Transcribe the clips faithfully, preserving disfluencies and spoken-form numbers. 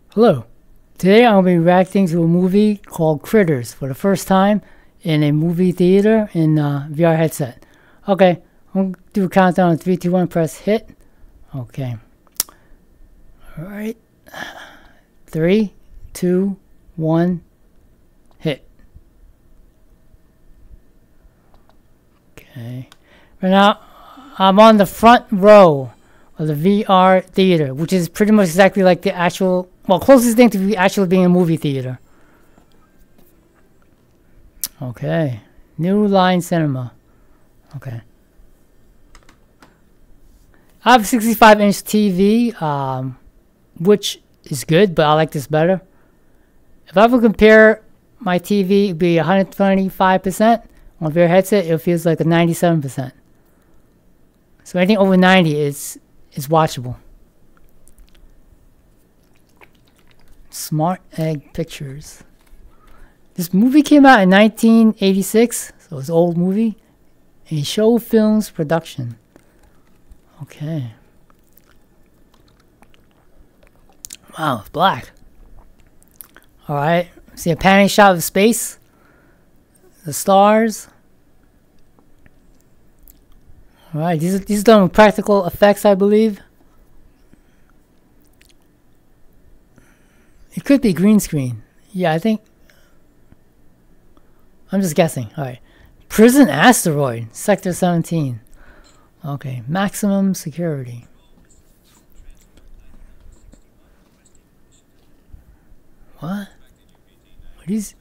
Hello. Today I'm going to be reacting to a movie called Critters for the first time in a movie theater in a V R headset. Okay, I'm going to do a countdown in three, two, one, press hit. Okay. Alright. three, two, one, hit. Okay. Right now, I'm on the front row of the V R theater, which is pretty much exactly like the actual, well, closest thing to be actually being a movie theater. Okay. New Line Cinema. Okay. I have a sixty-five inch T V, um, which is good, but I like this better. If I would compare my T V, it'd be one hundred twenty-five percent. On V R headset, it feels like a ninety-seven percent. So anything over ninety is is watchable. Smart Egg Pictures. This movie came out in nineteen eighty-six, so it's an old movie. A show films production. Okay. Wow, it's black. Alright, see a panning shot of space. The stars. Alright, these are, these are done with practical effects, I believe. It could be green screen. Yeah, I think. I'm just guessing. Alright. Prison Asteroid, Sector seventeen. Okay, maximum security. What? What is...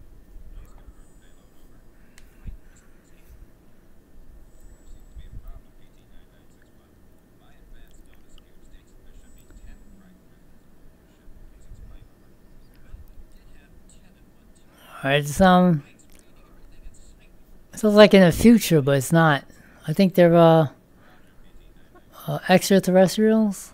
Alright, it's, um, it sounds like in the future, but it's not. I think they're, uh, uh extraterrestrials?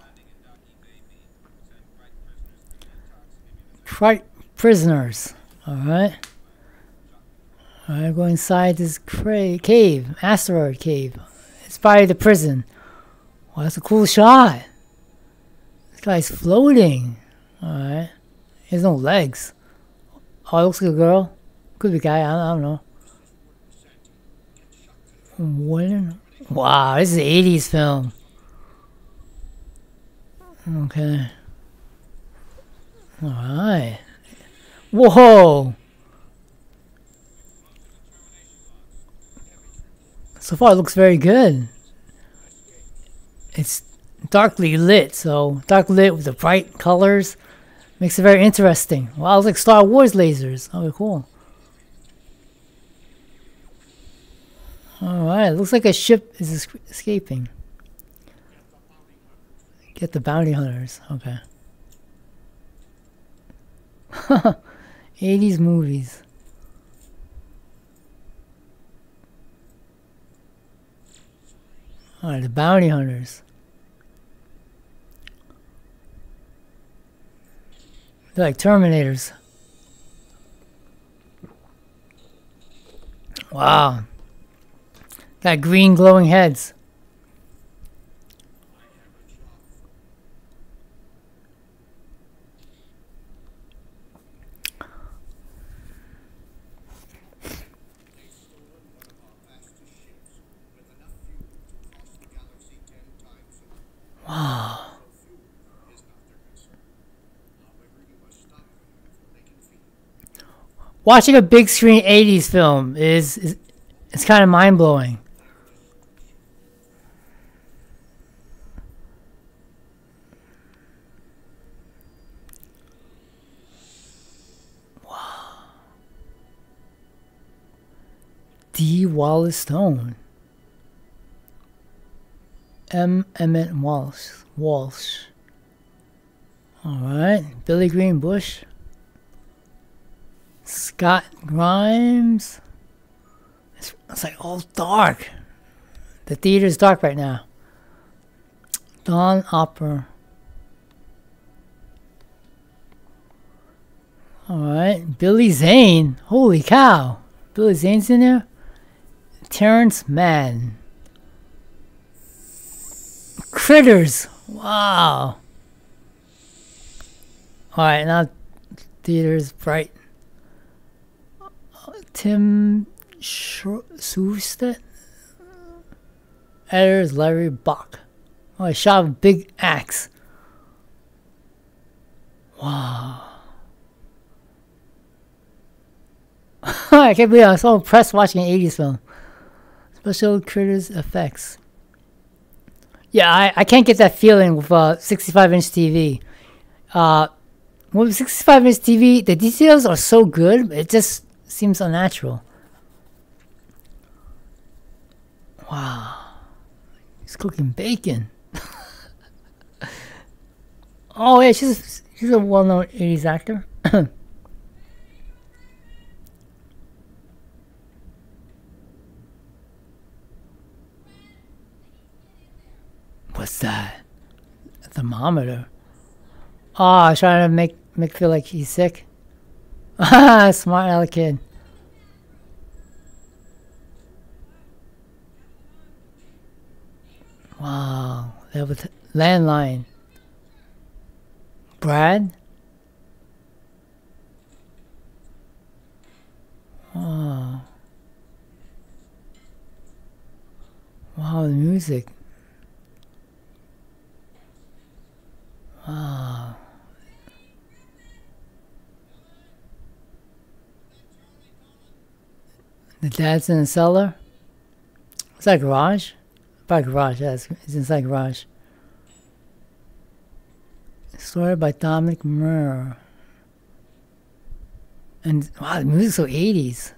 Right, prisoners. Alright. Alright, go inside this cra cave, asteroid cave. It's probably the prison. Wow, that's a cool shot. This guy's floating. Alright. He has no legs. Oh, it looks like a girl. Could be a guy. I don't, I don't know. When? Wow, this is an eighties film. Okay. Alright. Whoa! So far, it looks very good. It's darkly lit, so dark lit with the bright colors. Makes it very interesting. Wow, it's like Star Wars lasers. Oh, cool. Alright, looks like a ship is es escaping. Get the bounty hunters. Okay. eighties movies. Alright, the bounty hunters. They're like Terminators. Wow. Got green glowing heads. Wow. Watching a big screen eighties film is, is it's kind of mind blowing. Wow. D. Wallace Stone. M. Emmett Walsh. Walsh. All right. Billy Green Bush. Scott Grimes. It's, it's like all dark. The theater's dark right now. Dawn Opera. Alright. Billy Zane. Holy cow. Billy Zane's in there? Terrence Mann. Critters. Wow. Alright, now theaters bright. Tim Schuster. Editor is Larry Bach. Oh, I shot a big axe. Wow. I can't believe I'm so impressed watching an eighties film. Special critters effects. Yeah, I, I can't get that feeling with a sixty-five inch T V. Uh, with sixty-five inch T V, the details are so good, it just seems unnatural. Wow. He's cooking bacon. Oh yeah, she's she's a well-known eighties actor. What's that? A thermometer. Oh, I was trying to make make feel like he's sick. Smart aleck kid. Wow, they have a t landline. Brad? Wow. Wow, the music. Wow. The dad's in the cellar? Is that garage? Probably garage, yes. It's inside garage. Story by Dominic Murr. And wow, the music's so eighties.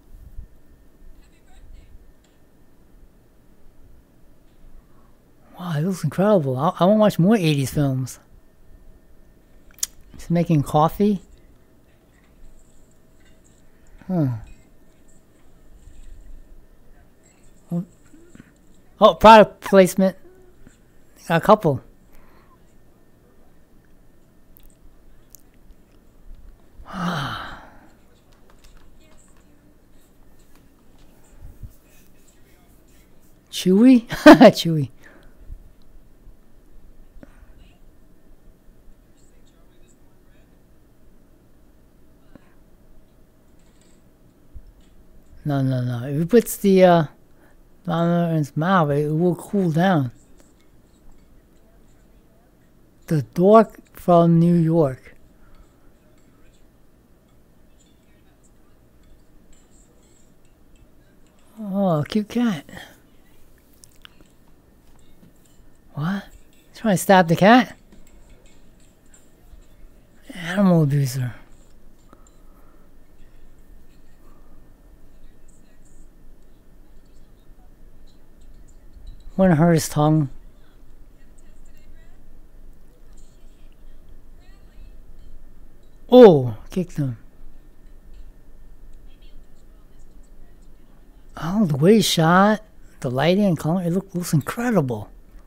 Wow, it looks incredible. I, I want to watch more eighties films. He's making coffee. Huh. Oh, oh, product placement. Got a couple. Chewy? Chewy. No, no, no. If he puts the uh, thermometer in his mouth, it will cool down. The dork from New York. Oh, cute cat. What? He's trying to stab the cat? Animal abuser. Wouldn't hurt his tongue. Oh, kicked him. Oh, the way he shot, the lighting and color, it look, looks incredible.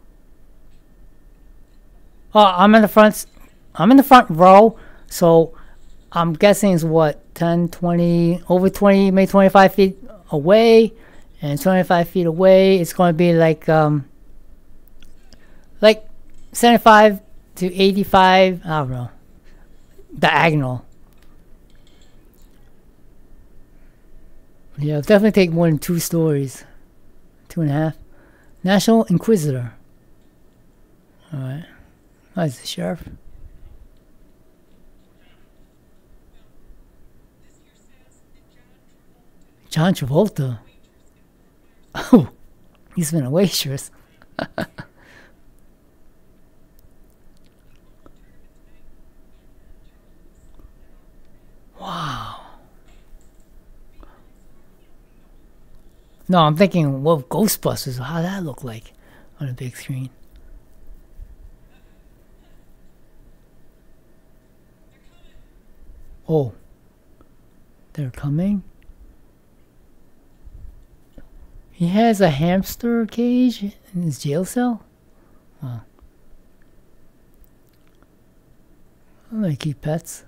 Oh, I'm in the front. I'm in the front row, so I'm guessing it's what ten, twenty, over twenty, maybe twenty-five feet away, and twenty-five feet away, it's going to be like um, like seventy-five to eighty-five. I don't know. Diagonal. Yeah, it'll definitely take more than two stories. Two and a half. National Inquisitor. Alright. Oh, it's the sheriff. John Travolta. Oh, he's been a waitress. Wow. No, I'm thinking, what Ghostbusters, how that look like on a big screen. Oh, they're coming. He has a hamster cage in his jail cell. Wow. I like keep pets.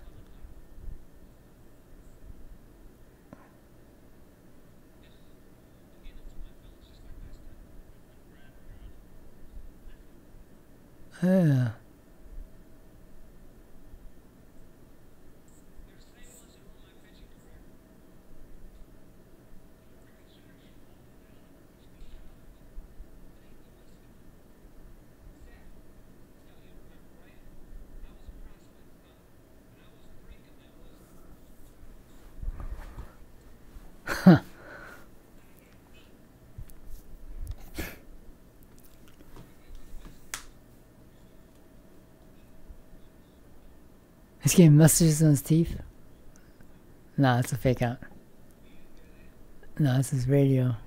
Yeah. He's getting messages on his teeth. Nah, it's a fake out. Nah, it's his radio.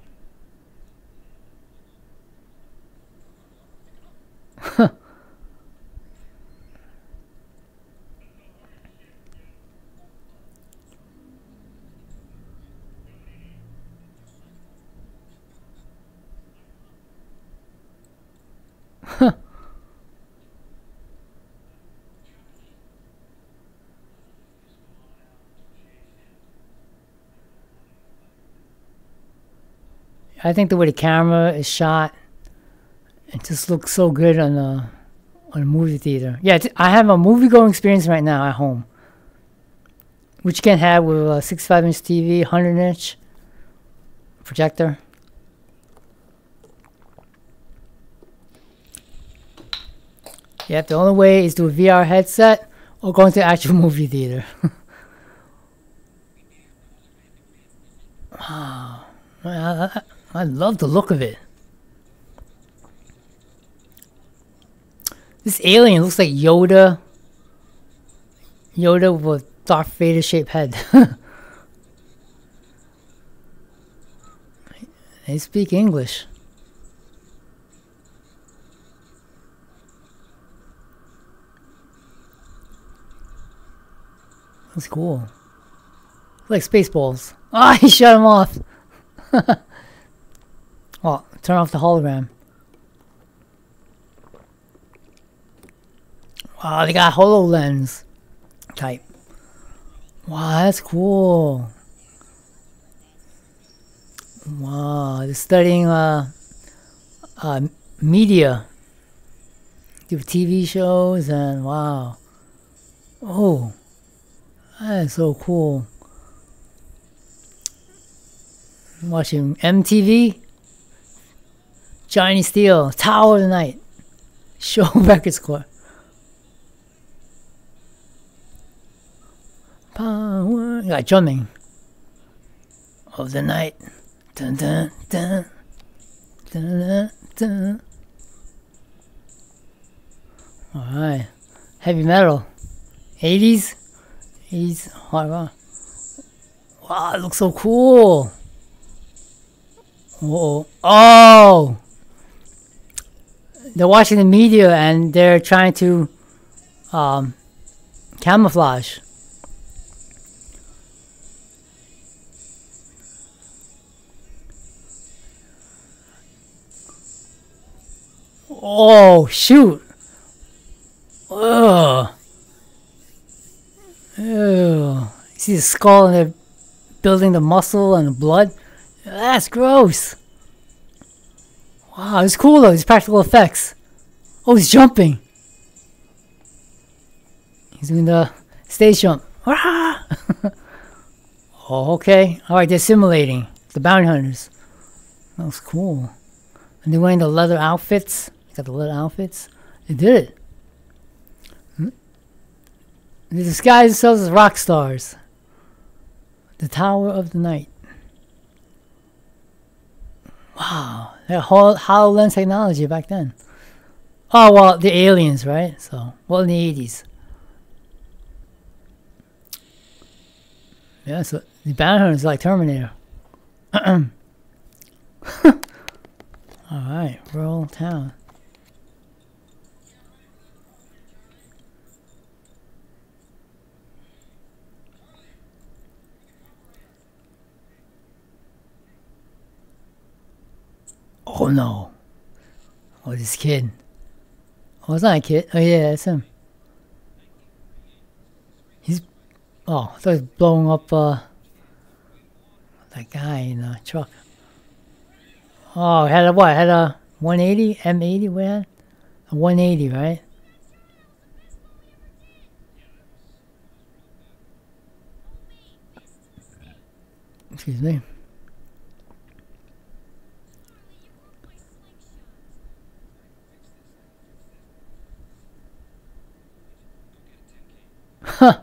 I think the way the camera is shot, it just looks so good on a on a movie theater. Yeah, I have a movie going experience right now at home, which you can have with a sixty-five inch T V, one hundred inch projector. Yep, the only way is to a V R headset or going to an actual movie theater. Wow, I, I, I love the look of it. This alien looks like Yoda. Yoda with a Darth Vader shaped head. They speak English. That's cool. Like Spaceballs. Ah, oh, he shut him off. Oh, turn off the hologram. Wow, they got HoloLens type. Wow, that's cool. Wow, they're studying uh, uh, media. Do T V shows and wow. Oh, that is so cool. I'm watching M T V. Johnny Steele, Tower of the Night. Show record score. Power. You got drumming. Of the night. Dun dun dun. Dun dun dun. Alright. Heavy metal. eighties? eighties hard rock. Wow, it looks so cool. Whoa. Oh! They're watching the media and they're trying to um, camouflage. Oh, shoot. Ugh. Ew. You see the skull and they're building the muscle and the blood? That's gross. Wow, it's cool though, these practical effects. Oh, he's jumping. He's doing the stage jump. Oh, okay. Alright, they're simulating. The bounty hunters. That was cool. And they're wearing the leather outfits. Got the leather outfits. They did it. They disguise themselves as rock stars. The Tower of the Night. Wow. That whole HoloLens technology back then. Oh, well, the aliens, right? So, well, in the eighties. Yeah, so the bounty hunters like Terminator. Alright, rural town. Oh no. Oh, this kid. Oh, it's not a kid. Oh yeah, it's him. He's... Oh, I thought he was blowing up uh, that guy in the truck. Oh, had a what? Had a one eighty? M eighty? What had? A one eighty, right? Excuse me. Huh.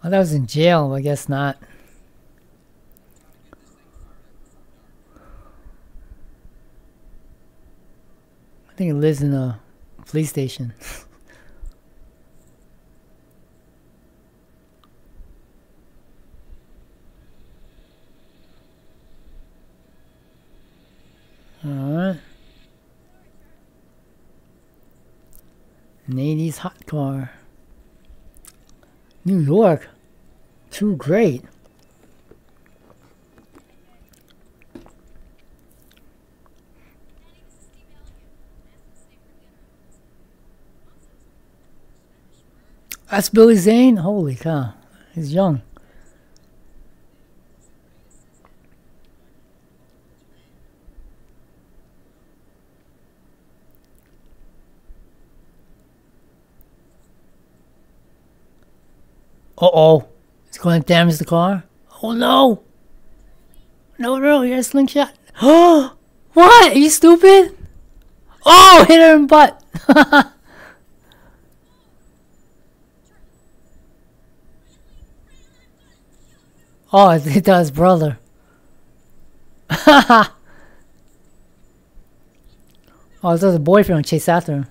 thought I was in jail, but I guess not. I think it lives in a police station. Alright. An eighties hot car. New York. Too great. That's Billy Zane? Holy cow. He's young. Uh-oh. It's going to damage the car. Oh, no. No, no, you got a slingshot. Oh, what? Are you stupid? Oh, hit her in the butt. Oh, it hit his brother. Oh, it was a boyfriend chase after him.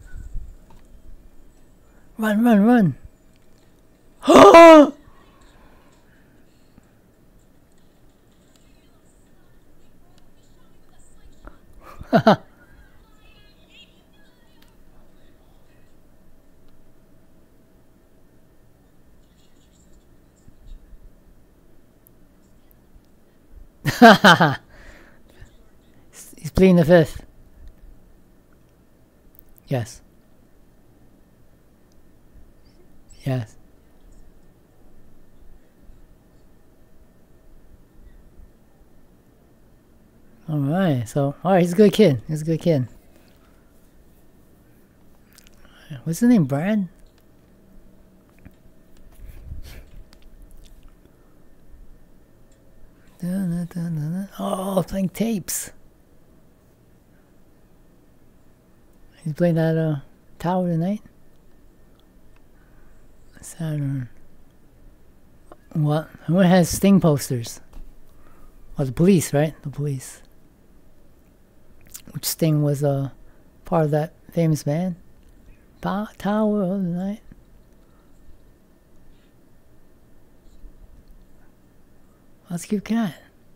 Run, run, run. Oh! He's pleading the fifth. Yes. Yes. Alright, so, alright, he's a good kid. He's a good kid. What's his name, Brad? Dun, dun, dun, dun. Oh, playing tapes. He's playing that uh, tower tonight. Saturn. What? Who has Sting posters? Oh, the police, right? The police. Which Sting was a uh, part of that famous band. Pa Tower of the Night. Let's keep cat.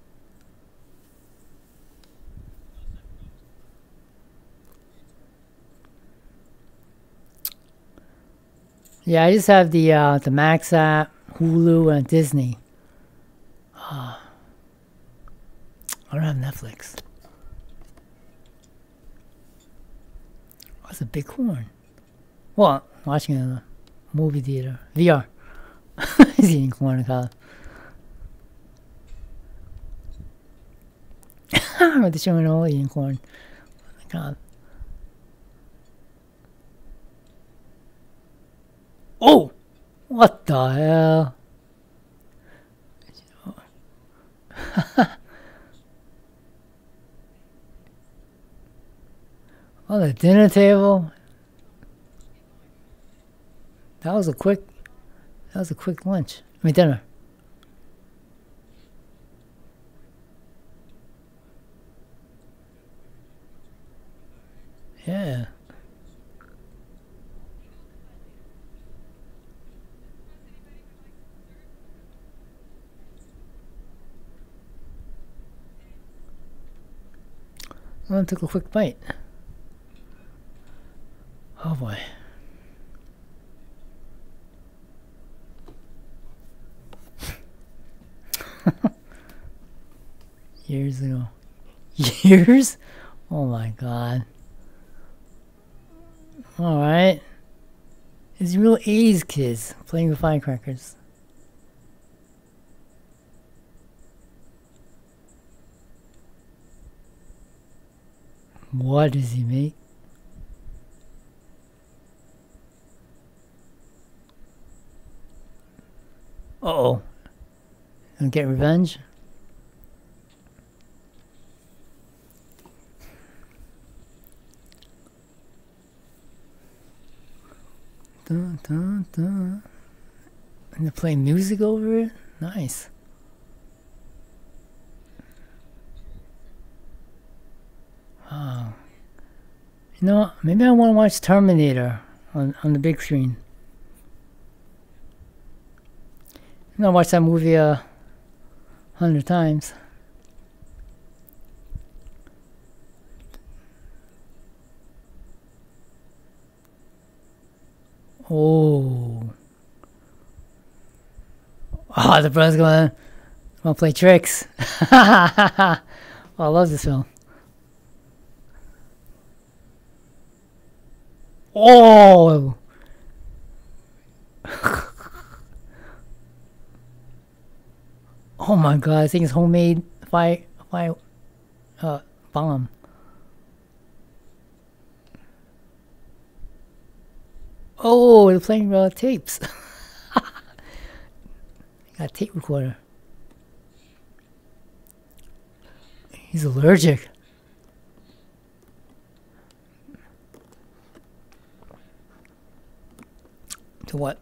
Yeah, I just have the uh, the Max app, Hulu, and Disney. Uh, I don't have Netflix. What's a big horn? Well, watching a movie theater. V R. He's eating corn in color. With the showing all eating corn. Oh my god. Oh! What the hell? On the dinner table? That was a quick, that was a quick lunch. I mean dinner. Yeah. I took a quick bite. Oh boy. Years ago. Years? Oh my god. Alright. It's real eighties kids playing with firecrackers. What does he make? Uh-oh. Gonna get revenge? Dun, dun, dun. And they're playing music over it? Nice. Wow. You know, maybe I want to watch Terminator on, on the big screen. I'm gonna watch that movie a hundred times. Oh. Oh, the bro's gonna, gonna play tricks. Oh, I love this film. Oh! Oh my god, I think it's homemade fire, fire, uh, bomb. Oh, they're playing uh, tapes. Got a tape recorder. He's allergic. To what?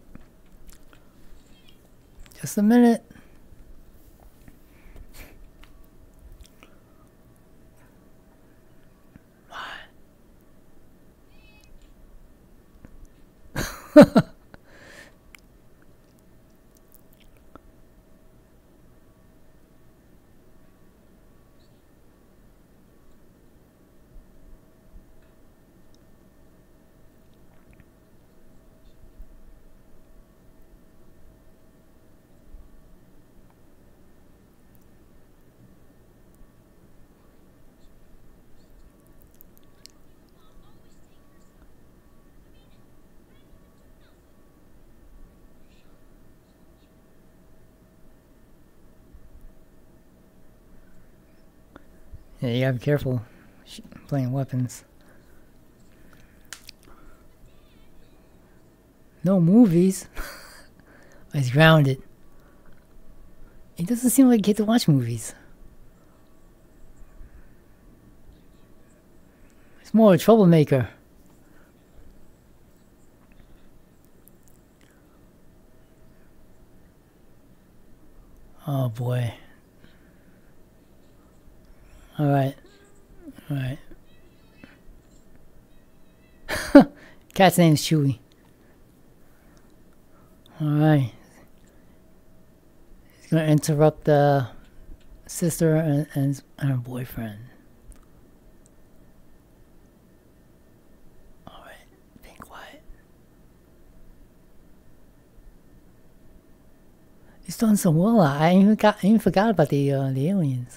Just a minute. Yeah, you gotta be careful playing weapons. No movies. He's grounded. He doesn't seem like a kid to watch movies. He's more a troublemaker. Oh boy. Alright. Alright. Cat's name is Chewy. Alright. He's gonna interrupt the sister and, and her boyfriend. Alright, being quiet. He's doing so well. I even got I even forgot about the uh, the aliens.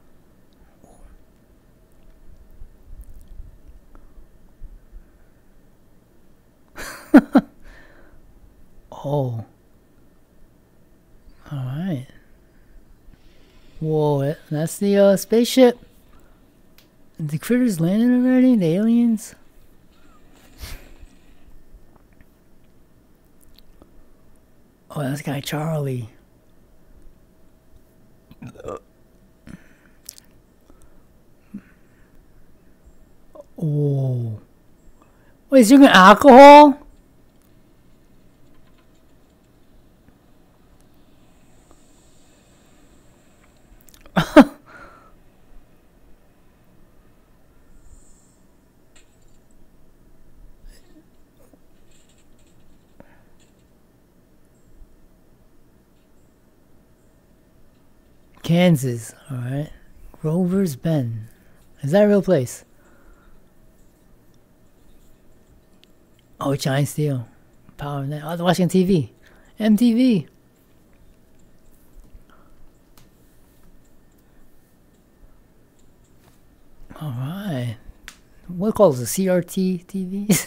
Oh. Alright. Whoa, that's the uh, spaceship. The critters landed already? The aliens? Oh, that's guy Charlie. Oh. Wait, is there alcohol? Kansas, alright. Grover's Bend. Is that a real place? Oh, Giant Steel. Power Net. Oh, they're watching T V. M T V. Alright. What calls the C R T T Vs?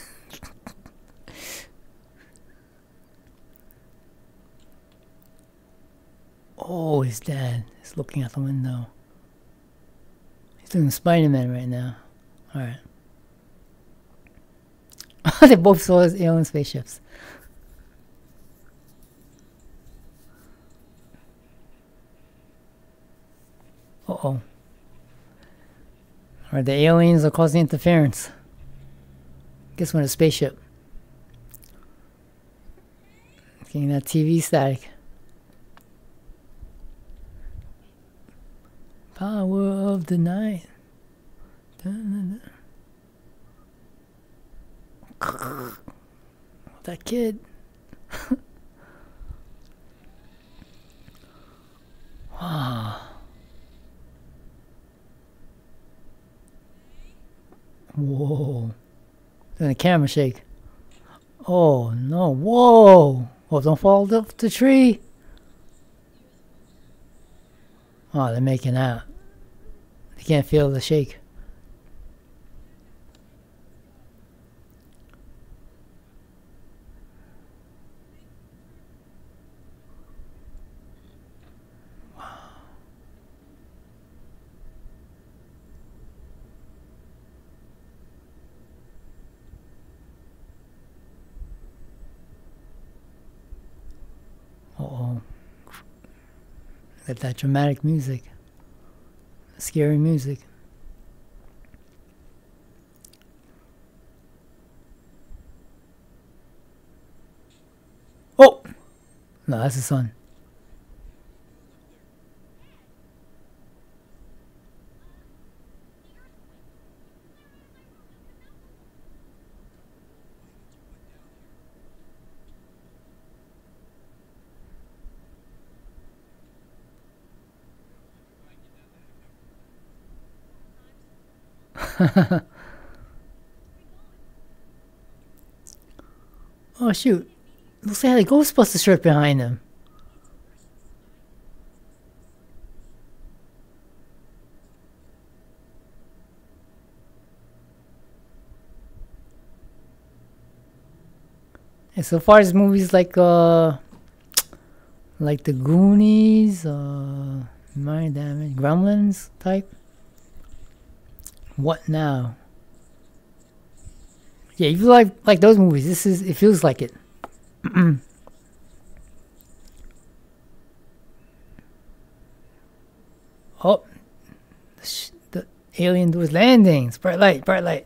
Oh, his dad is looking out the window. He's doing Spider-Man right now. Alright. They both saw his alien spaceships. Uh-oh. Alright, the aliens are causing interference. Guess when a spaceship. Getting that T V static. Power of the night. Dun, dun, dun. That kid. Wow. Whoa. Then the camera shake. Oh no. Whoa. Oh, don't fall off the tree. Oh, they're making out. You can't feel the shake. Uh-oh. Got that dramatic music. Scary music. Oh! No, that's the sun. Oh shoot. Looks like a Ghostbuster shirt behind him. And so far as movies like uh like the Goonies, uh Mind Damage, Gremlins type. What now? Yeah, if you like like those movies, this is it feels like it. Oh, the, sh the alien was landing. Bright light, bright light,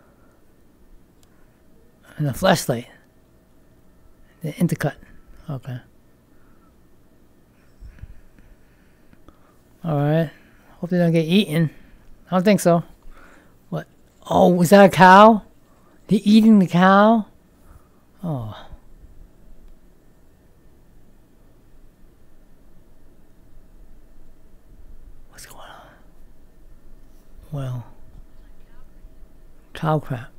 and a flashlight. The intercut. Okay. All right. Hope they don't get eaten. I don't think so. What? Oh, was that a cow? They eating the cow? Oh. What's going on? Well. Cow crap.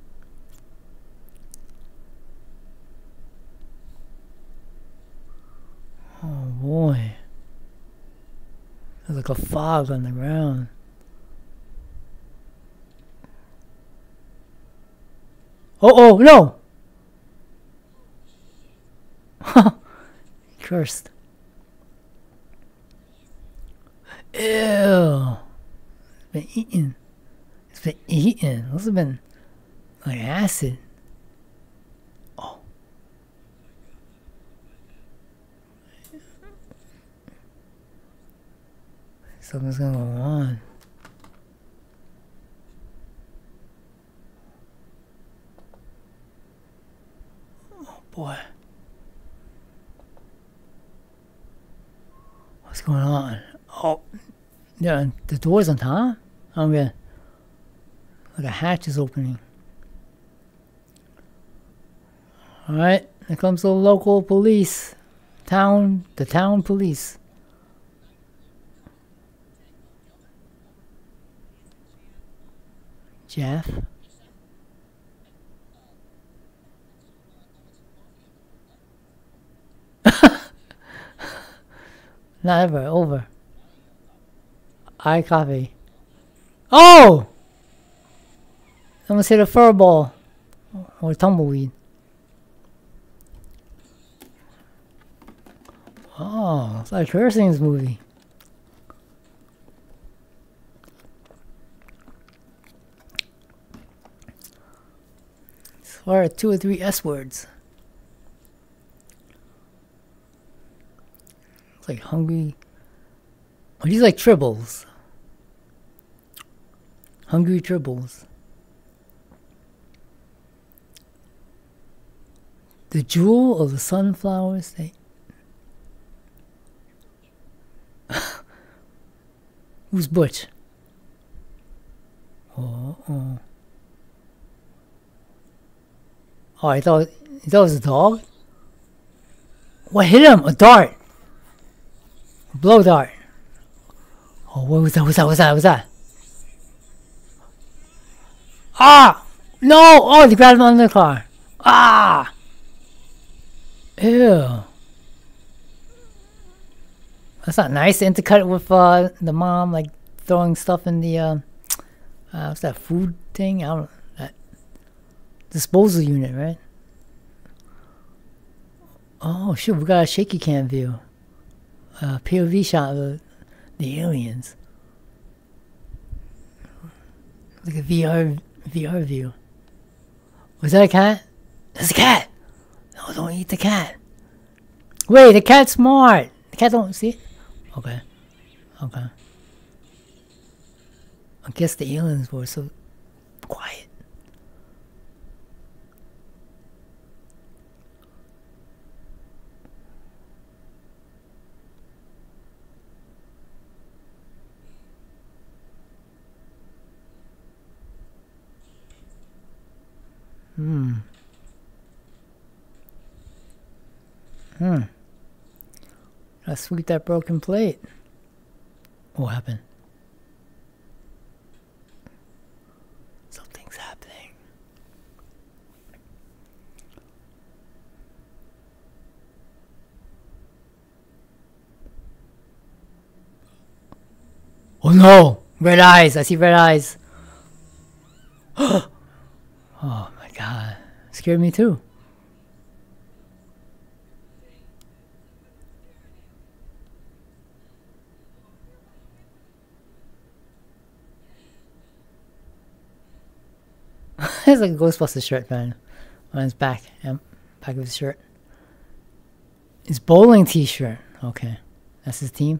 Oh boy. There's like a fog on the ground. Oh, oh, no! Cursed. Ew. It's been eaten. It's been eaten. Those have been like acid. Oh. Something's gonna go on. Boy. What's going on? Oh. Yeah, the door's on top? I'm gonna... Like a hatch is opening. Alright, here comes the local police. Town... The town police. Jeff? Not ever, over. I copy. Oh! Almost hit a fur ball. Or tumbleweed. Oh, it's like Cursing's movie. So far, two or three S words. It's like hungry. Oh, these like tribbles. Hungry tribbles. The jewel of the sunflower state. Who's Butch? Oh, oh. Oh, I thought, I thought it was a dog? What hit him? A dart. A blow dart. Oh, what was that? What was that? What was that? What was that? Ah! No! Oh, they grabbed him under the car. Ah! Ew. That's not nice. To intercut it with uh, the mom, like throwing stuff in the uh, uh, what's that food thing? I don't know. That disposal unit, right? Oh shoot, we got a shaky cam view. Uh, P O V shot of the, the aliens. Like a V R V R view. Was that a cat? That's a cat! No, don't eat the cat. Wait, the cat's smart! The cat don't see it? Okay. Okay. I guess the aliens were so quiet. Hmm. Hmm. Gotta sweep that broken plate. What happened? Something's happening. Oh no! Red eyes! I see red eyes. Oh my god. Scared me too. It's like a Ghostbusters shirt, man. On his back. Yep. Back of his shirt. His bowling t-shirt. Okay. That's his team.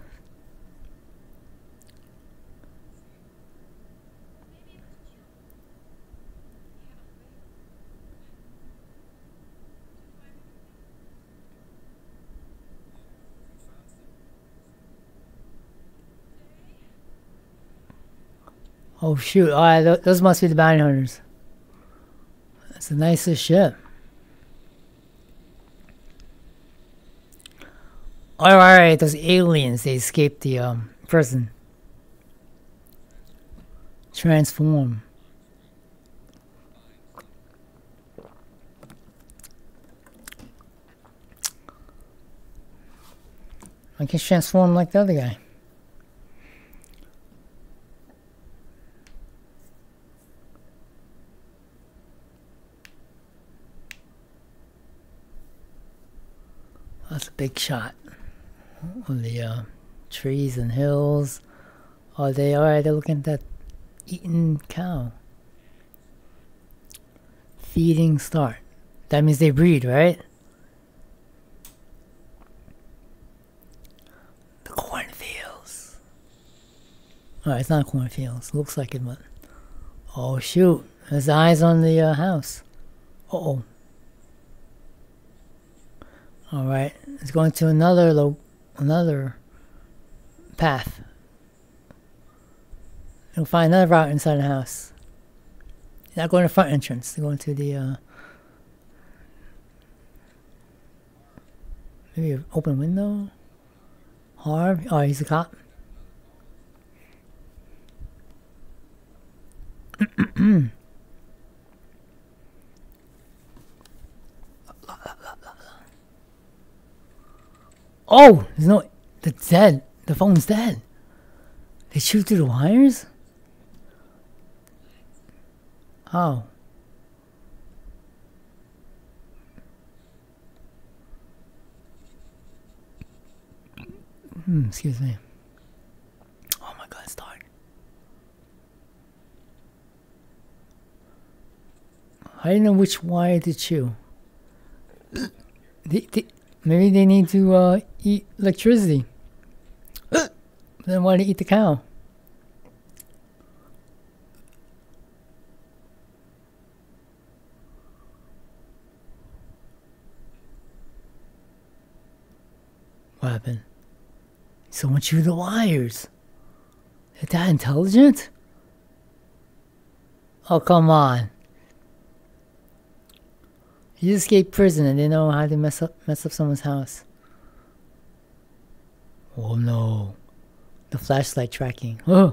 Oh shoot. Alright, th those must be the bounty hunters. That's the nicest ship. Alright, those aliens, they escaped the um, prison. Transform. I can transform like the other guy. That's a big shot of the uh, trees and hills. Oh, they are. They're looking at that eating cow. Feeding start. That means they breed, right? The cornfields. Oh, it's not cornfields. Looks like it, but oh shoot! There's eyes on the uh, house. Uh oh. All right, it's going to another lo another path. You'll find another route inside the house. They're not going to the front entrance. They're going to the uh, maybe an open window. Harv. Oh, he's a cop. Oh, there's no. It's dead. The phone's dead. They shoot through the wires? How? Hmm, excuse me. Oh my god, it's dark. I didn't know which wire to chew. They, they, maybe they need to uh, eat electricity. Then why do they eat the cow? What happened? Someone chewed the wires. Is that intelligent? Oh, come on. You escaped prison and they know how to mess up mess up someone's house. Oh no. The flashlight tracking. Oh.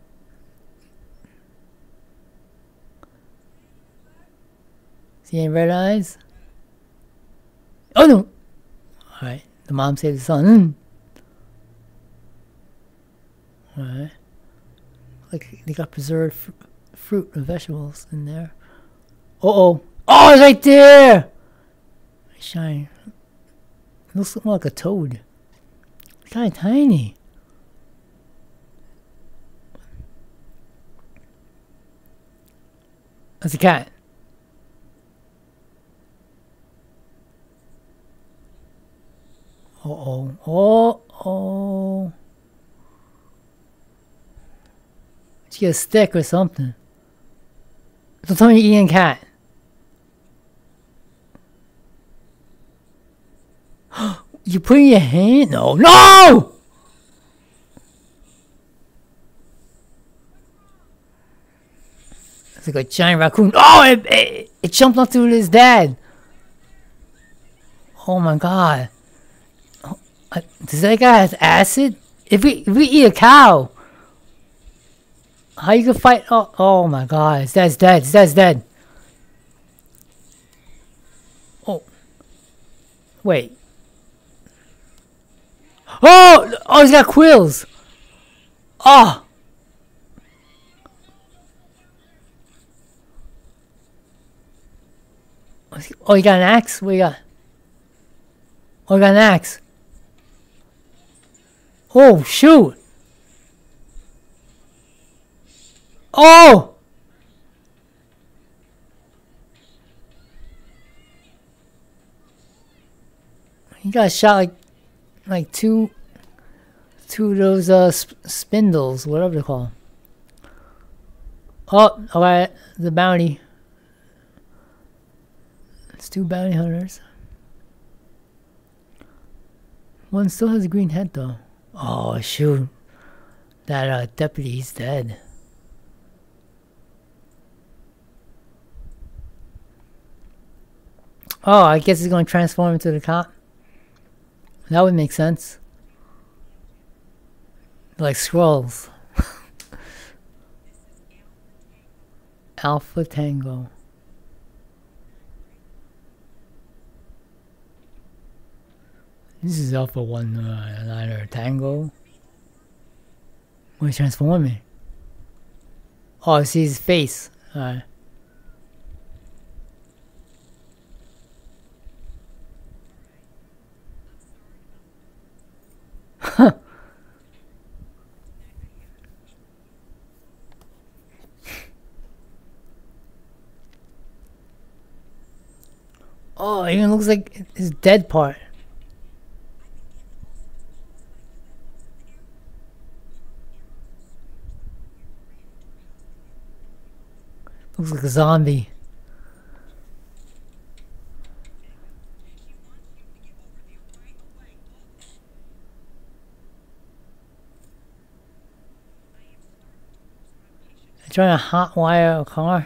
See any red eyes? Oh no! Alright, the mom saved the son. Mm. Alright. Like they got preserved fr fruit and vegetables in there. Uh oh! Oh, it's right there! Shine. It looks more like a toad. It's kind of tiny. That's a cat. Uh oh. Oh, oh. She get a stick or something. Don't tell me you're eating a cat. You put in your hand? No. No! It's like a giant raccoon. Oh, it, it, it jumped onto his dad. Oh my god. Oh, uh, does that guy have acid? If we, if we eat a cow, how you gonna fight? Oh, oh my god. His dad's dead. His dad's dead. Oh. Wait. Oh! Oh, he's got quills! Oh! Oh, you got an axe? What you got? Oh, you got an axe. Oh, shoot! Oh! He got shot like, like two, two of those uh sp spindles, whatever they call them. Oh, all right, the bounty. It's two bounty hunters. One still has a green head though. Oh shoot, that uh, deputy's dead. Oh, I guess he's gonna transform into the cop. That would make sense. Like scrolls. Alpha Tango. This is Alpha One uh, Niner Tango. What are you transforming? Oh, I see his face. Alright. Huh. Oh, it even looks like his dead part. Looks like a zombie. They're trying to hotwire a car.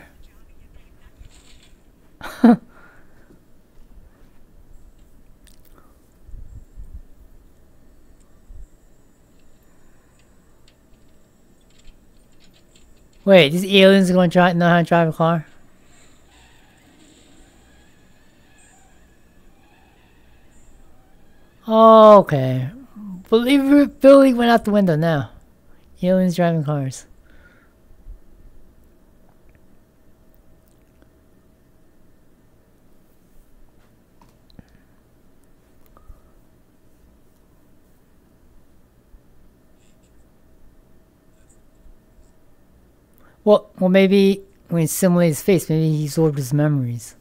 Wait, these aliens are going to try know how to drive a car? Oh, okay. Believability went out the window now. Aliens driving cars. Well, well, maybe when he simulates his face, maybe he absorbed his memories.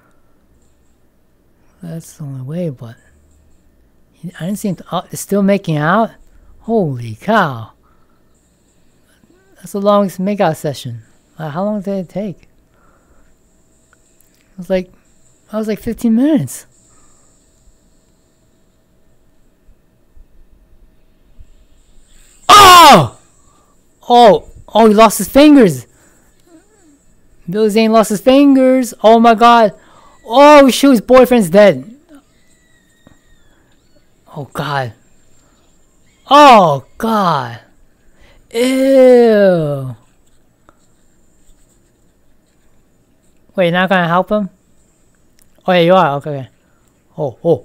That's the only way, but he, I didn't see him. Oh, it's still making out. Holy cow! That's the longest makeout session. Uh, how long did it take? It was like, I was like fifteen minutes. Oh! Oh! Oh, he lost his fingers! Billy Zane lost his fingers! Oh my god! Oh shoot, his boyfriend's dead! Oh god. Oh god! Ew! Wait, you're not gonna help him? Oh yeah, you are. Okay. Okay. Oh, oh.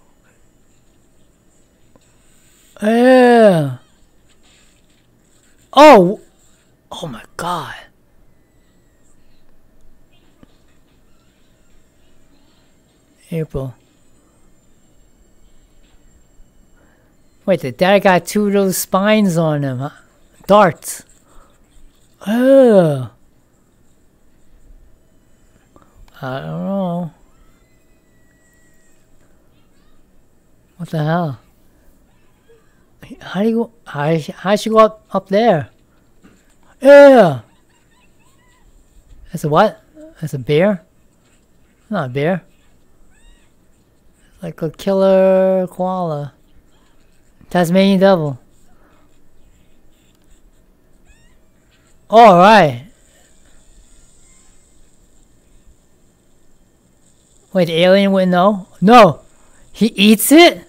Yeah. Oh. Oh my god. April. Wait, the dad got two of those spines on him. Huh? Darts. Oh. I don't know. What the hell? How do you go? How how should you go up up there? Yeah. That's a what? That's a bear? Not a bear. It's like a killer koala. Tasmanian devil. All right. Wait, the alien wouldn't know? No. He eats it?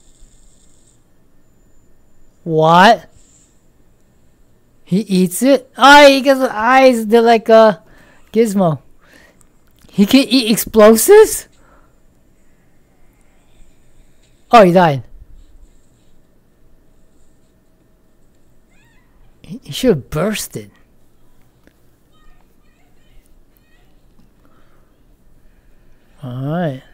What? He eats it? Oh, he gets the eyes. They're like a gizmo. He can eat explosives? Oh, he died. He, he should have bursted. Alright.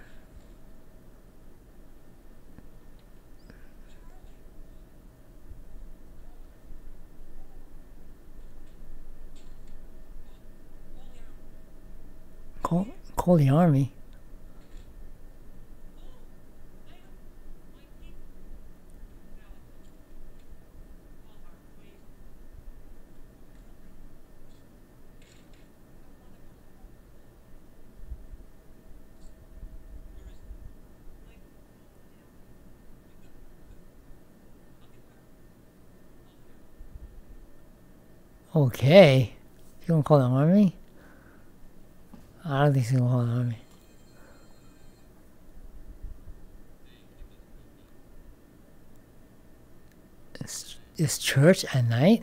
Call, call the army. Okay. You gonna call the army? I don't think he's gonna call the army. Is, is church at night?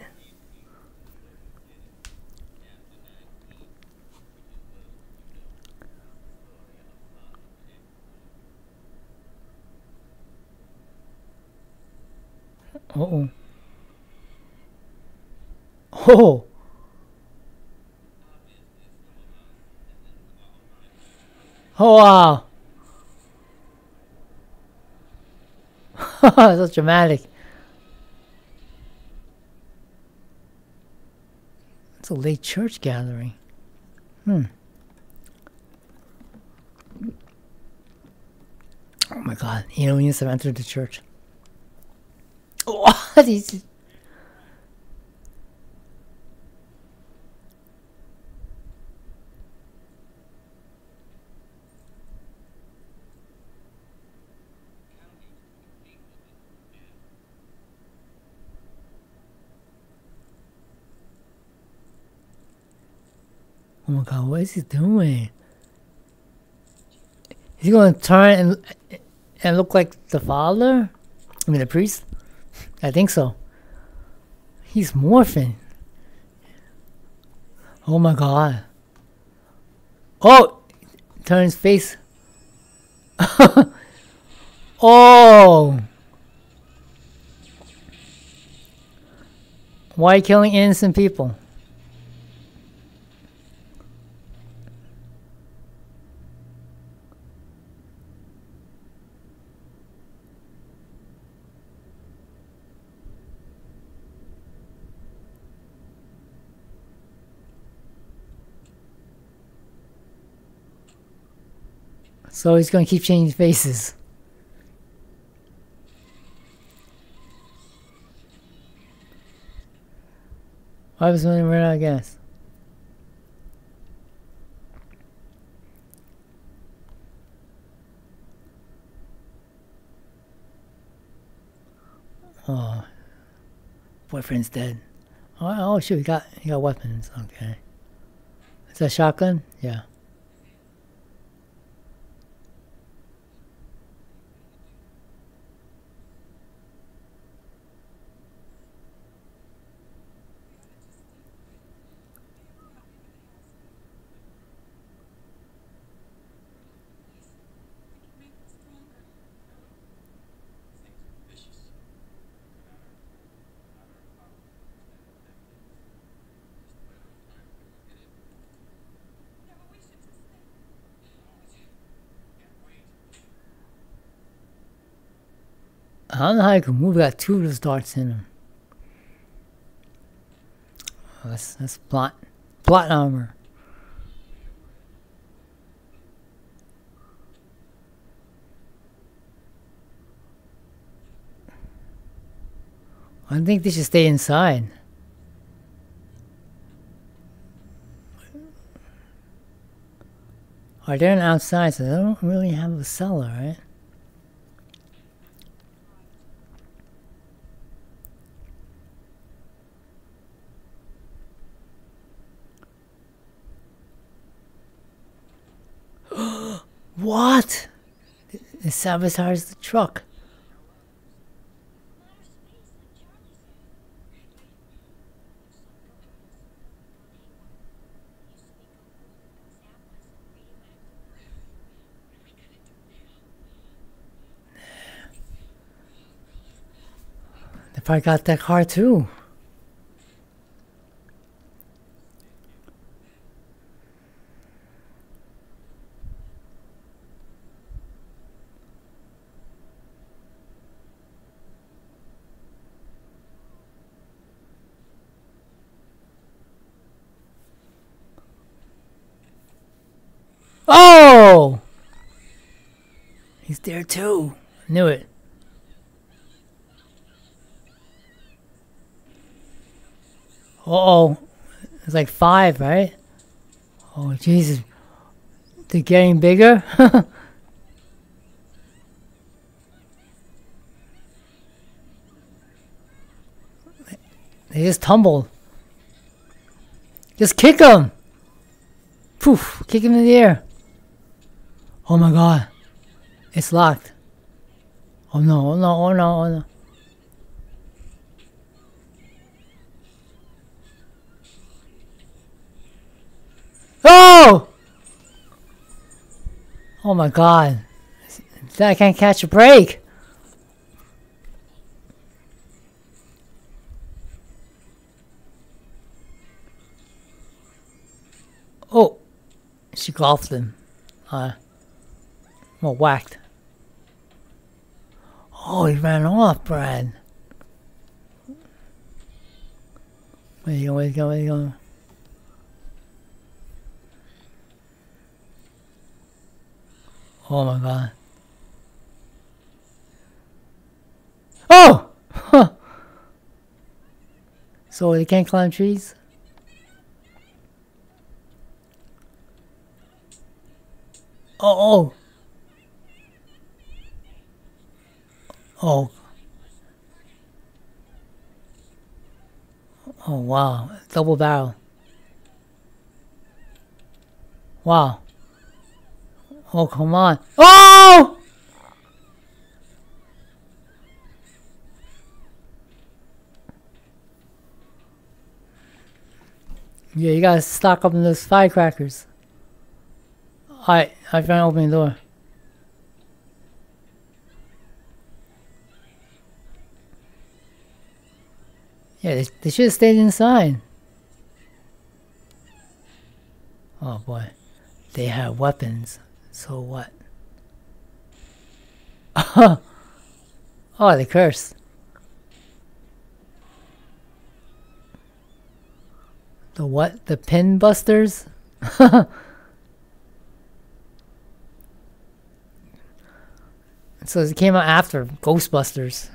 Uh oh. Oh! Oh wow! So dramatic. It's a late church gathering. Hmm. Oh my god, aliens have entered the church. What is... Oh my god, what is he doing? Is he gonna turn and and look like the father? I mean the priest? I think so. He's morphing. Oh my god. Oh! Turn his face. Oh! Why are you killing innocent people? So he's gonna keep changing faces. What happens when we run out of gas? Oh. Boyfriend's dead. Oh, oh shoot, he got he got weapons. Okay. Is that a shotgun? Yeah. I don't know how you can move. Got two of those darts in him. Oh, that's that's plot plot armor. I think they should stay inside. Are they on outside? So they don't really have a cellar, right? What? They sabotaged the truck. They probably got that car too. Oh! He's there too. Knew it. Uh oh. It's like five, right? Oh, Jesus. They're getting bigger? They just tumbled. Just kick him! Poof! Kick him in the air. Oh my god. It's locked. Oh no, oh no, oh no, oh no. Oh! Oh my god. I can't catch a break. Oh! She golfed him. Uh, well, whacked. Oh, he ran off, Brad. Where you going? Where you going? Where you going? Oh my god. Oh! Huh. So they can't climb trees? Oh, oh. Oh. Oh, wow. Double barrel. Wow. Oh, come on. Oh! Yeah, you gotta stock up on those firecrackers. Alright, I'm trying to open the door. Yeah, they, they should have stayed inside. Oh boy. They have weapons. So what? Oh, they cursed. The what? The pin busters? So it came out after Ghostbusters.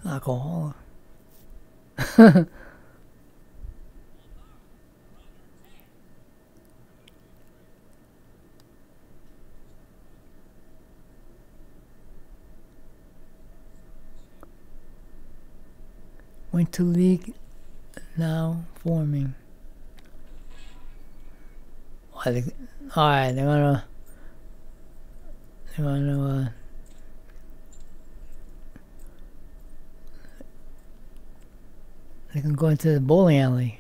Alcohol. Winter League now forming. I think, alright, they're gonna they're gonna uh, they can go into the bowling alley.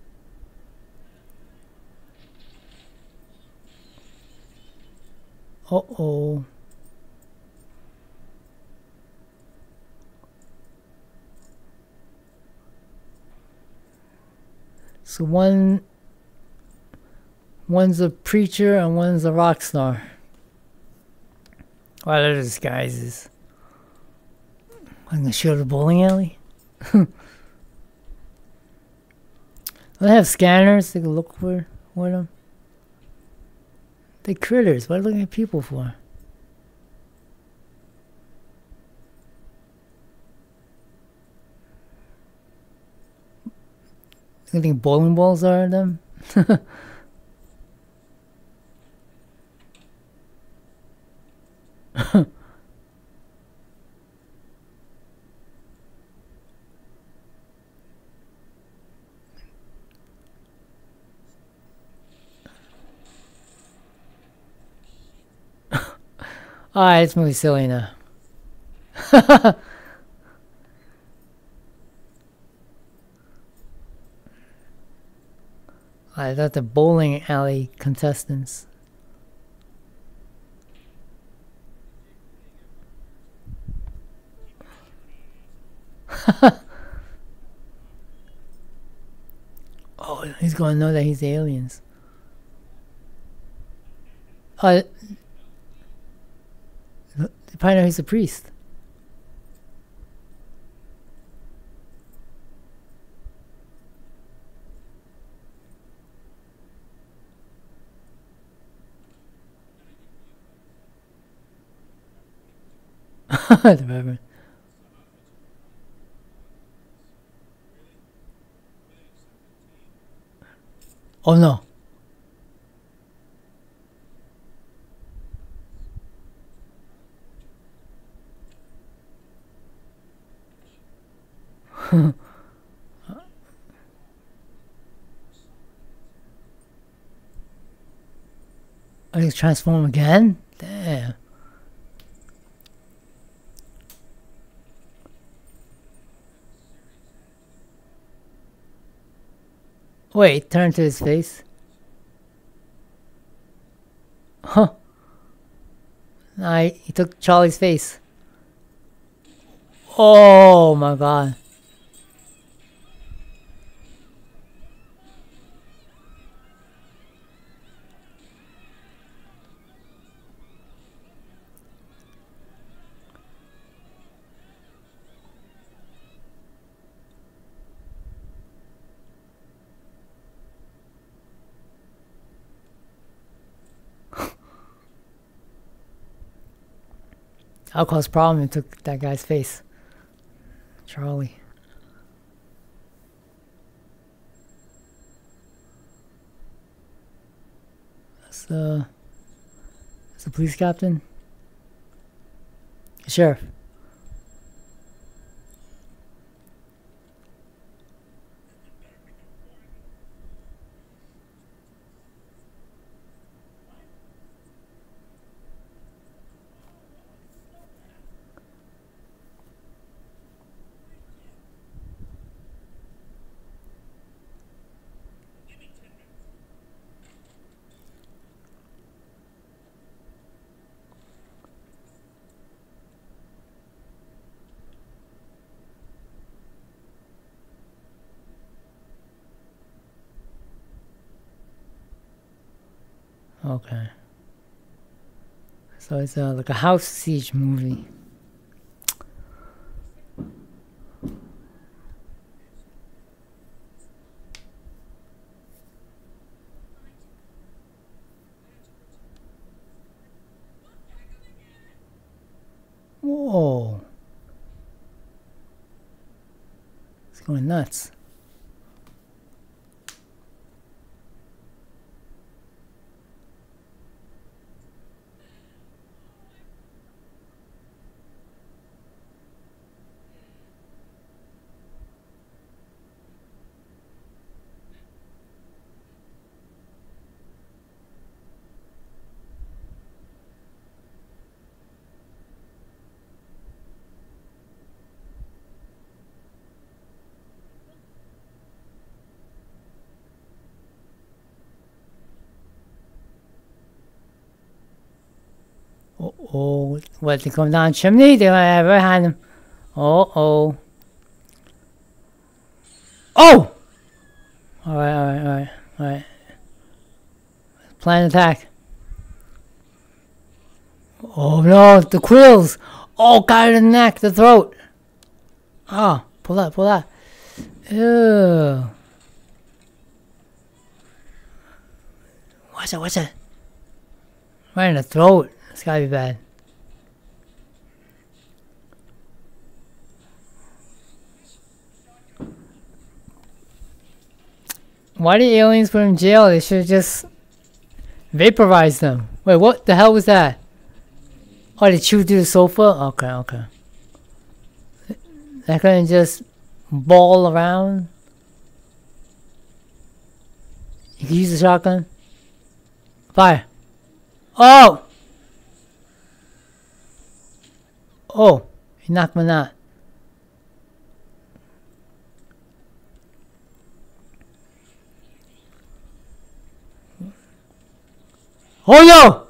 Uh oh. So one one's a preacher and one's a rock star. What are disguises? I'm gonna show the bowling alley. They have scanners. They can look for for them. They critters. What are they looking at people for? You think bowling balls are them? Alright, it's really silly now. I thought the bowling alley contestants. Oh, he's gonna know that he's aliens. Uh, they probably know he's a priest. The Reverend. Oh no. I can transform again? Damn. Wait, turn to his face. Huh. I he took Charlie's face. Oh my god. I'll cause problem and took that guy's face. Charlie. That's the that's the police captain. Sheriff. Okay. So it's uh, like a house siege movie. Whoa. Going nuts. Oh, oh, what, they come down chimney? They might have behind them. Oh, oh. Oh! Alright, alright, alright, alright. Plan attack. Oh no, the quills! Oh, got it in the neck, the throat! Oh, pull that, pull that. Ew. Watch it, watch it. Right in the throat. It's gotta be bad. Why did aliens put him in jail? They should have just vaporized them. Wait, what the hell was that? Oh, they chewed through the sofa? Okay, okay. They couldn't just ball around? You can use the shotgun? Fire. Oh! Oh, he knocked me out. Oh no!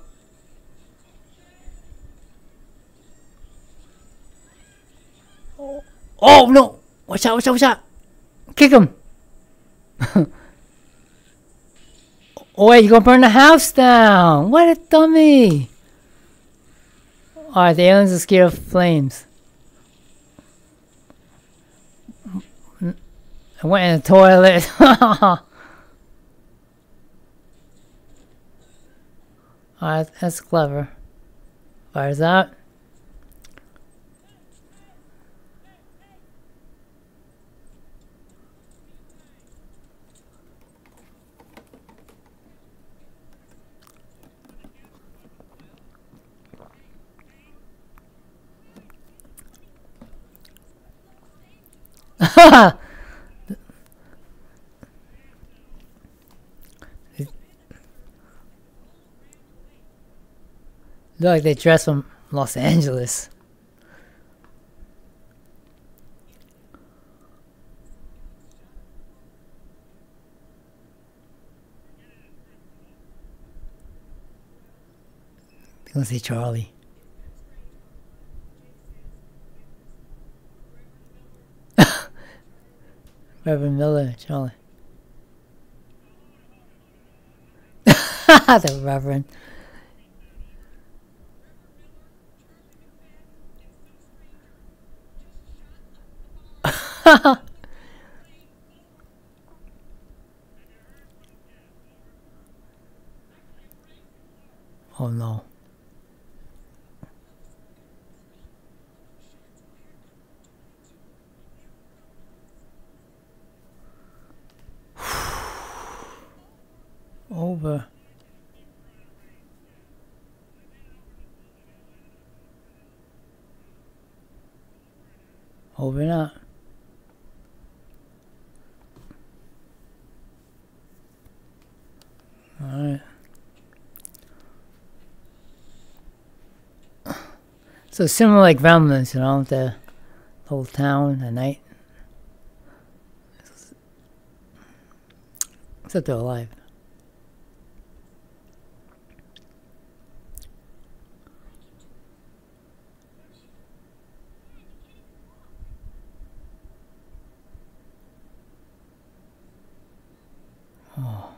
Oh, oh no! Watch out, watch out, watch out! Kick him! Oh wait, you're gonna burn the house down! What a dummy! Alright, the aliens are scared of flames. I went in the toilet. Alright, that's clever. Fires out. Look like they dress from Los Angeles. They're gonna say Charlie. Reverend Miller, Charlie. The Reverend. Oh no. Over. Over and out. Alright. So similar like Gremlins, you know, the whole town at night. Except they're alive. Oh.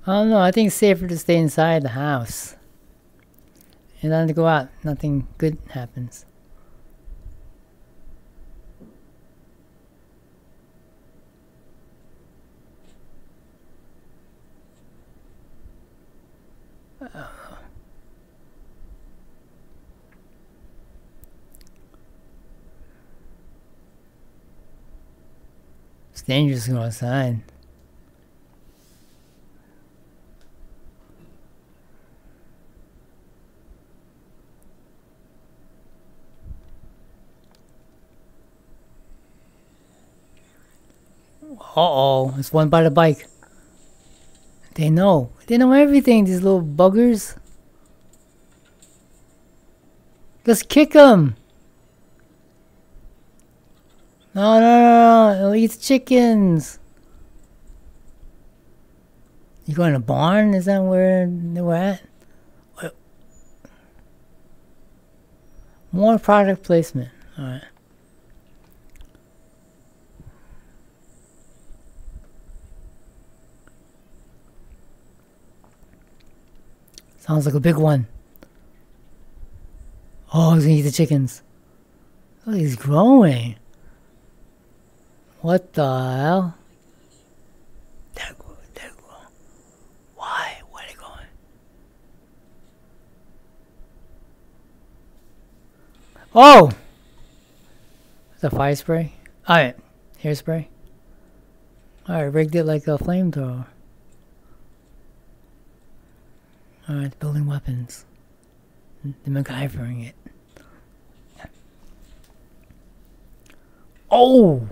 I don't know. I think it's safer to stay inside the house. And then to go out, nothing good happens. It's dangerous to go outside. Uh-oh, it's one by the bike. They know. They know everything, these little buggers. Just kick them. No, no, no, no. It'll eat the chickens. You going to the barn? Is that where they were at? More product placement. Alright. Sounds like a big one. Oh, he's gonna eat the chickens. Oh, he's growing. What the hell? They're growing, they're growing. Why? Where are they going? Oh! It's a fire spray. Alright, hairspray. Alright, rigged it like a flamethrower. Alright, building weapons. They're MacGyvering it. Oh!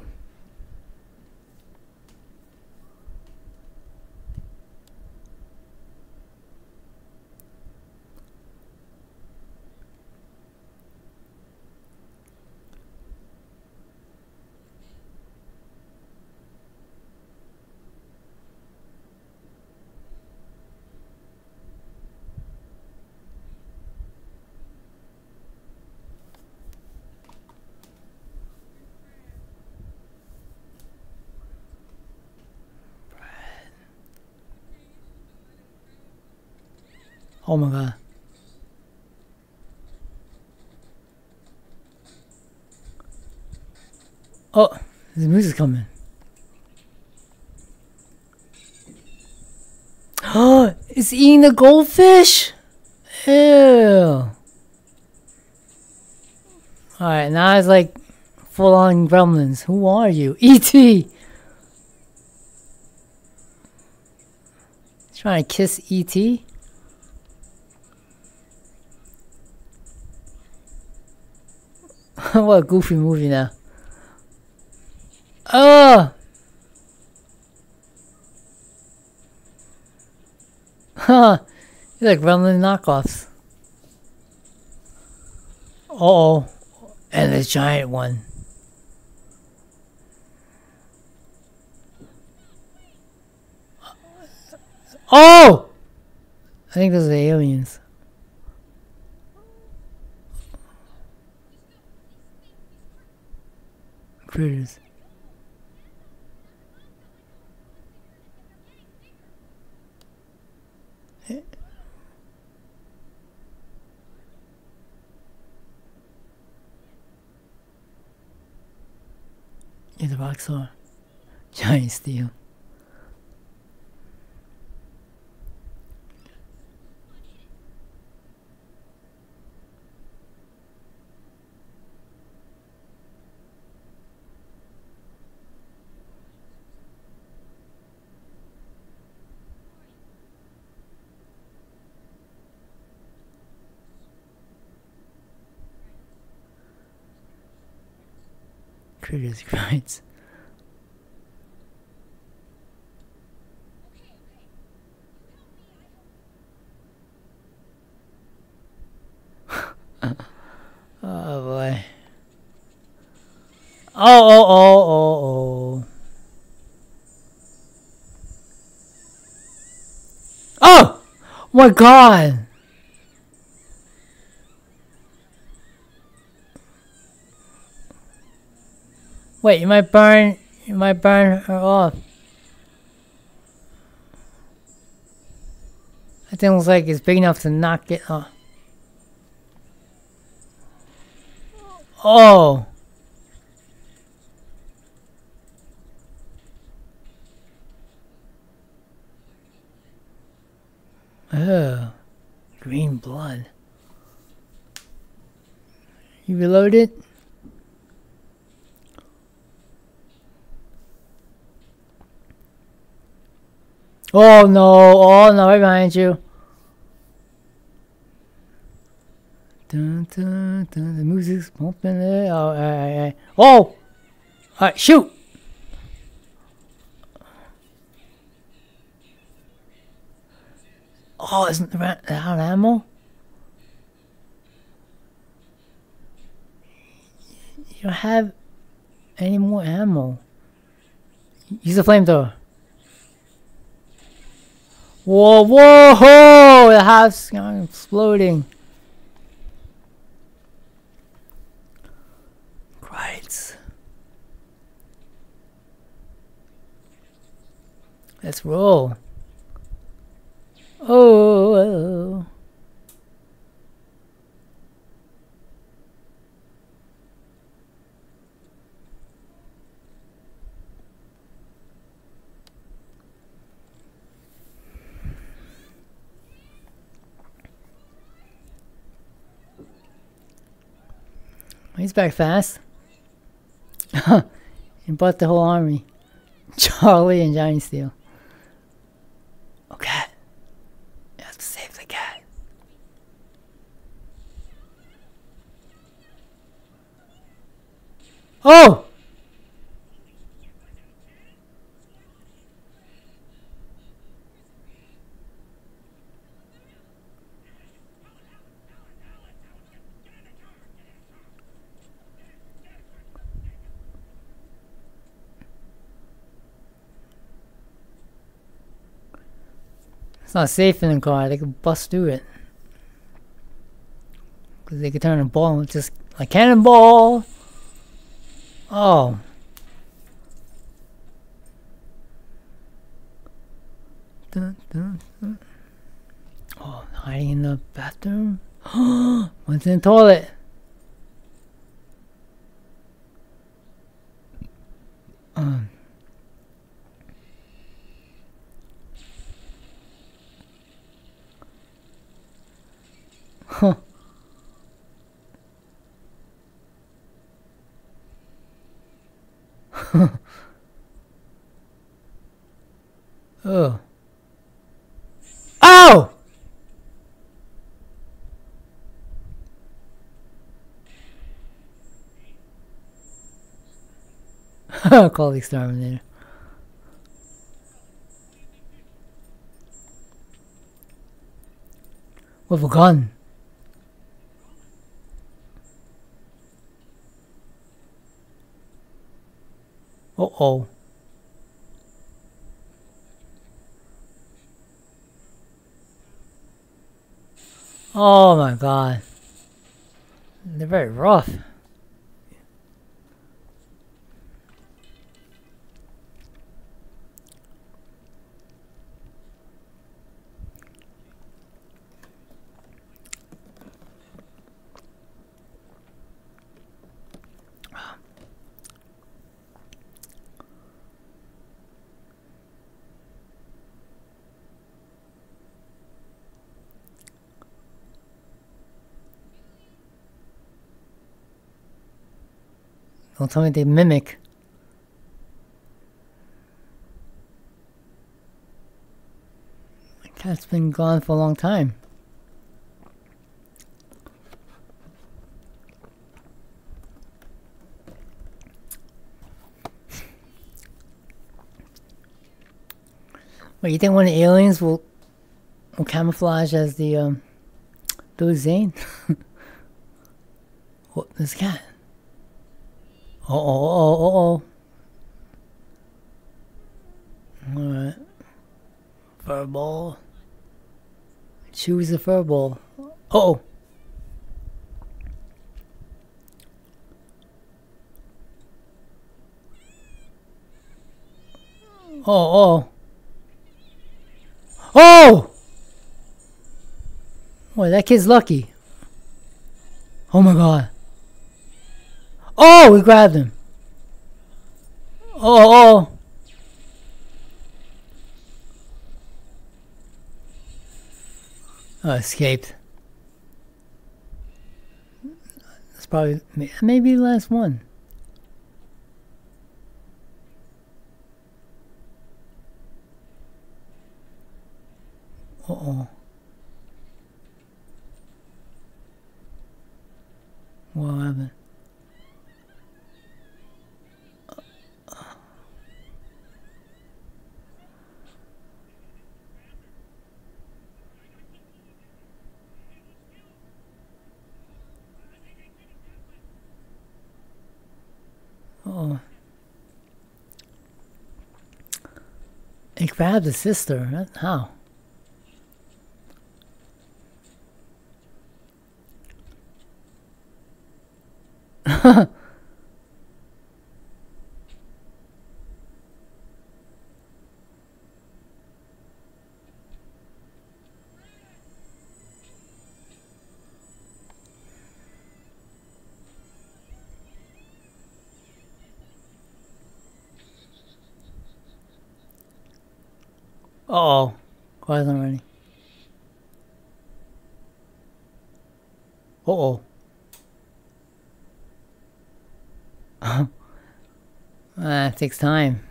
Oh my god. Oh, the music's coming. Oh, it's eating the goldfish? Ew. Alright, now it's like full on gremlins. Who are you? E T! Trying to kiss E T? What a goofy movie now. Oh! Huh. They're like gremlin knockoffs. Uh oh. And this giant one. Oh! I think those are the aliens. Critters. Yeah, the rocks are giant steel. Critters grinds. Oh boy. Oh, oh, oh, oh, oh. Oh! My god! Wait, you might burn, you might burn her off. That thing looks like it's big enough to knock it off. Oh! Oh. Green blood. You reload it? Oh no, oh no, right behind you. Dun, dun, dun, the music's pumping there. Oh, alright, alright. Oh! Alright, shoot! Oh, isn't that out of ammo? You don't have any more ammo. Use the flamethrower. Whoa, whoa! The house is exploding. Right. Let's roll. Oh. He's back fast. He brought the whole army. Charlie and Johnny Steel. Okay. You have to save the cat. Oh! It's not safe in the car. They could bust through it. Because they could turn a ball into just a cannonball. Oh. Dun, dun, dun. Oh, hiding in the bathroom. Went in the toilet. Um. Huh. Oh. Oh! Call the exterminator. With a gun. Uh-oh. Oh my god. They're very rough. Don't tell me they mimic. The cat's been gone for a long time. Wait, you think one of the aliens will, will camouflage as the um, Billy Zane? Oh, there's a cat. Uh oh, oh, oh, oh. Alright. Furball. Choose a furball. Uh oh. Oh, oh. Oh! Boy, that kid's lucky. Oh my god. Oh, we grabbed him. Oh, oh. Oh, escaped. That's probably, maybe the last one. Uh-oh. What happened? Uh-oh. He grabbed the sister. How? Uh-oh. Quiet already. Uh-oh. Ah, it takes time.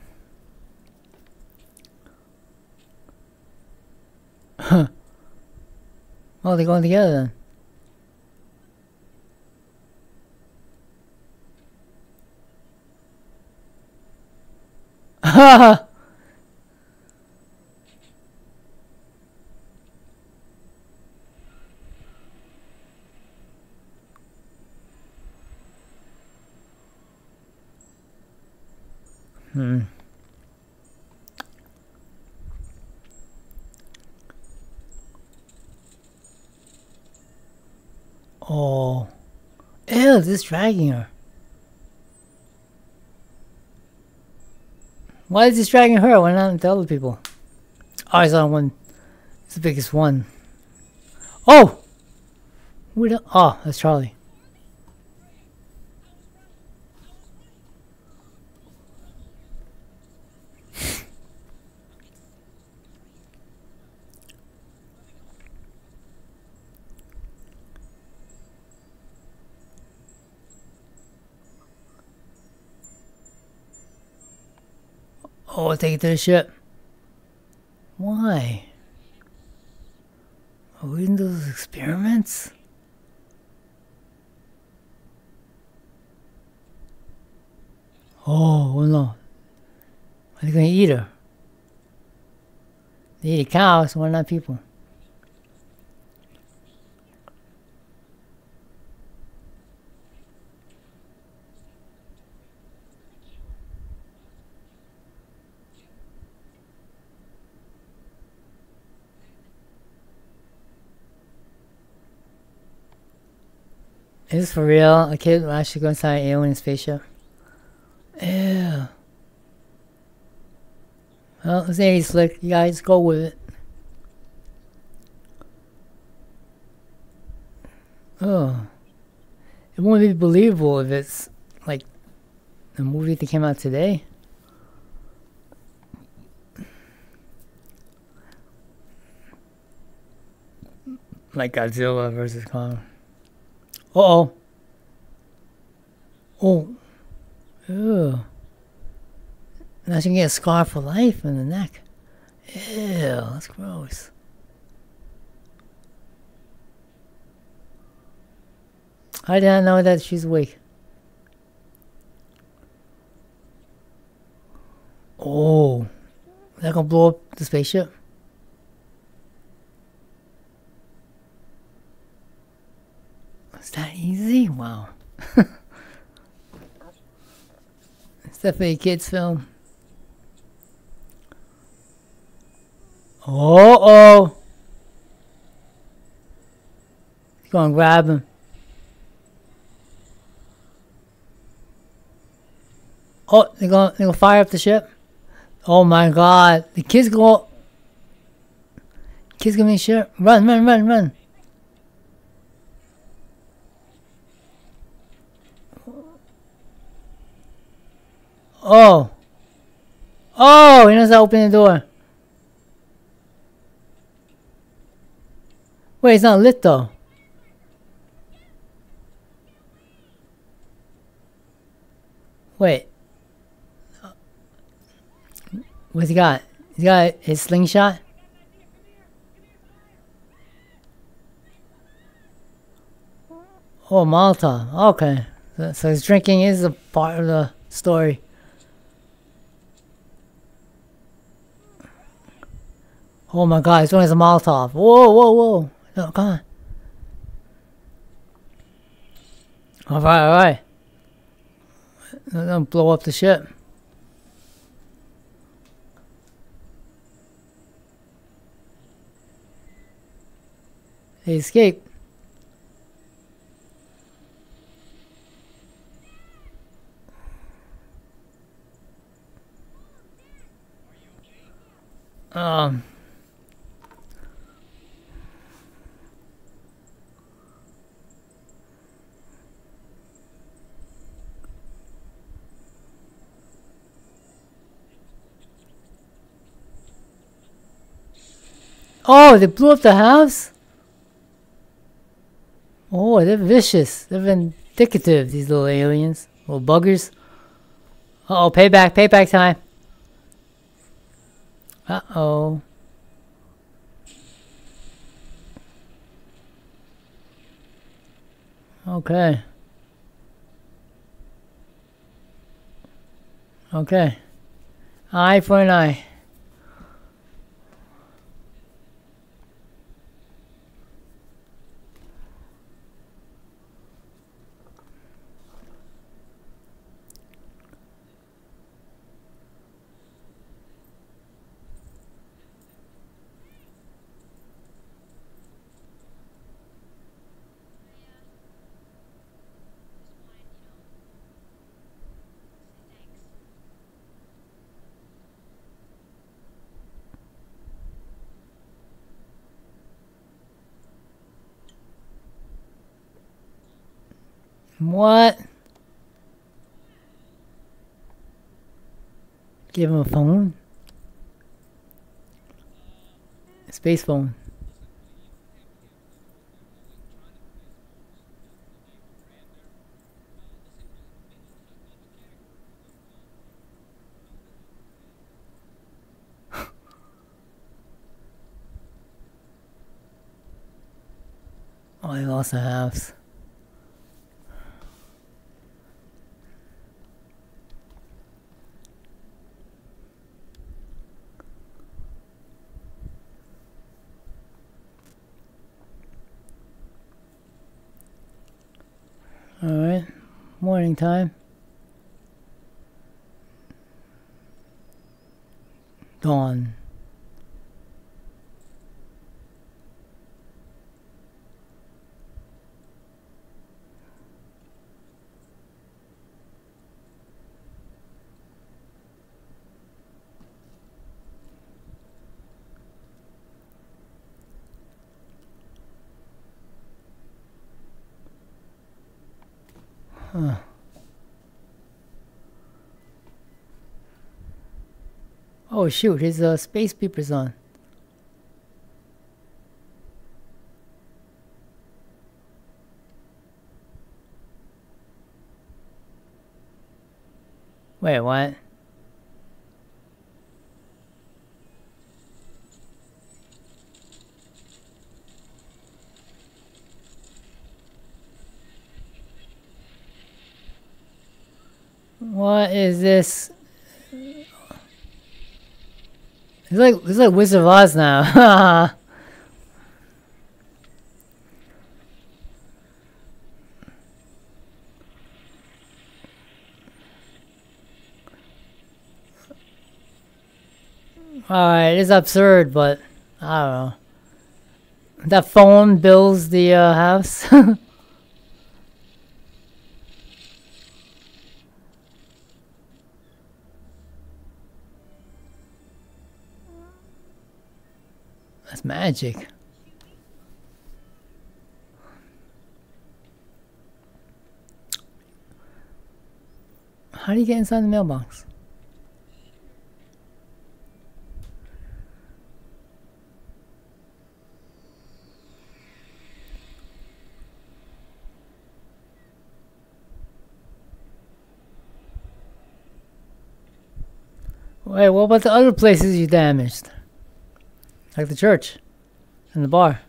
Oh, they're going together then. Hmm. Oh. Ew, this is dragging her. Why is this dragging her? Why not the other people? Oh, it's on one. It's the biggest one. Oh! Who the, oh, that's Charlie. Oh, take it to the ship. Why? Are we in those experiments? Oh, well, no. Are they gonna eat her? They eat a cow, so why not people? Is this for real? A kid will actually go inside an alien spaceship? Ew. Well, it's eighties slick. You guys go with it. Oh. It won't be believable if it's like a movie that came out today. Like Godzilla versus Kong. Uh-oh. Oh. Ew. Now she can get a scar for life in the neck. Ew, that's gross. I didn't know that she's awake. Oh. Is that gonna blow up the spaceship? Is that easy? Wow. It's definitely a kid's film. Oh, oh. He's gonna grab him. Oh, they're gonna, they're gonna fire up the ship. Oh my god. The kids go. Kids gonna be shit. Run, run, run, run. Oh! Oh! He knows how to open the door. Wait, it's not lit though. Wait. What's he got? He's got his slingshot? Oh, Molotov. Okay. So, so his drinking is a part of the story. Oh my god, he's doing his Molotov. Whoa, whoa, whoa. No, come on. Alright, alright. Don't blow up the ship. They escaped. Um. Oh, they blew up the house? Oh, they're vicious. They're vindictive, these little aliens. Little buggers. Uh-oh, payback, payback time. Uh-oh. Okay. Okay. Eye for an eye. What? Give him a phone? A space phone. Oh, he lost a house. Alright, morning time. Dawn. Huh. Oh shoot, his uh, space beeper's on. Wait, what? What is this? It's like it's like Wizard of Oz now. Alright, it's absurd, but I don't know. That phone builds the uh, house. That's magic. How do you get inside the mailbox? Wait, what about the other places you damaged? Like the church and the bar.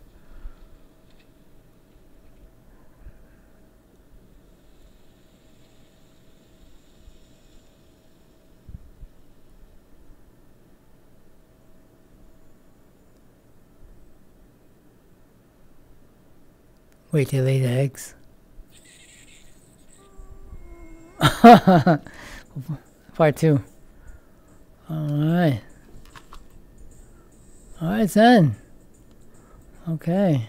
Wait, they laid eggs. Part two. Alright. Alright then. Okay.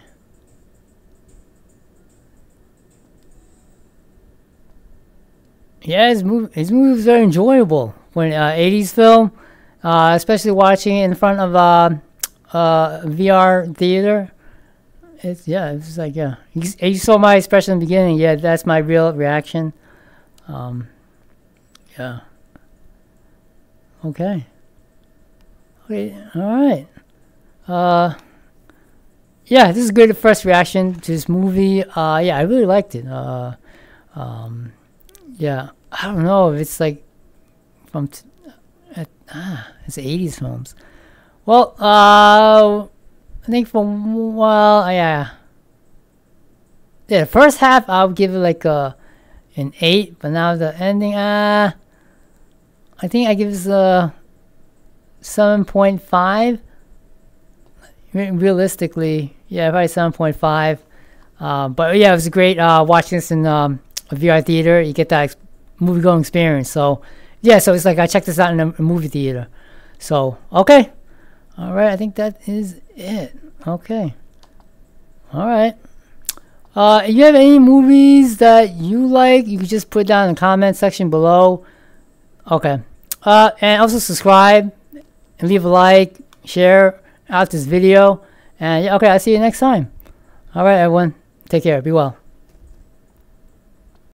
Yeah, his movie, his movie was very enjoyable. When uh, eighties film, uh, especially watching it in front of uh, uh, V R theater. It's yeah, it's like yeah. You, you saw my expression in the beginning. Yeah, that's my real reaction. Um, yeah. Okay. Okay. All right. Uh, yeah, this is a good first reaction to this movie. Uh, yeah, I really liked it. Uh, um, yeah, I don't know if it's like from t uh, ah, it's eighties films. Well, uh. I think from, well, yeah. Yeah, the first half, I would give it like a, an eight, but now the ending, uh, I think I give this a seven point five. Realistically, yeah, probably seven point five. Uh, but yeah, it was great uh, watching this in um, a V R theater. You get that ex movie going experience. So, yeah, so it's like I checked this out in a, a movie theater. So, okay. All right, I think that is it. Okay. All right. Uh, if you have any movies that you like, you can just put it down in the comment section below. Okay. Uh, and also subscribe and leave a like, share out this video. And yeah, okay, I'll see you next time. All right, everyone. Take care. Be well.